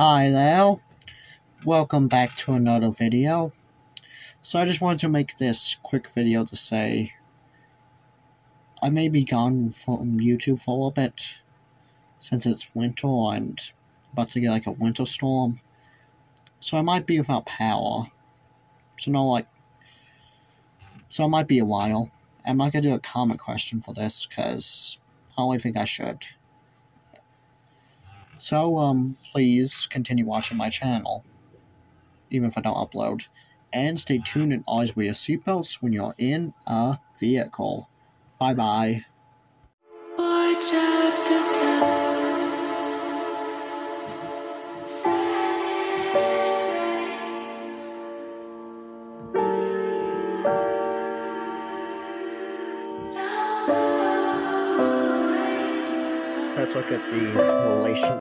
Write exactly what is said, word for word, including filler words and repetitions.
Hi there, welcome back to another video. So I just wanted to make this quick video to say I may be gone from YouTube for a little bit since it's winter and about to get like a winter storm. So I might be without power. So no like so it might be a while. I'm not gonna do a comment question for this because I don't think I should. So um please continue watching my channel, even if I don't upload. And stay tuned and always wear your seatbelts when you're in a vehicle. Bye bye. Let's look at the relation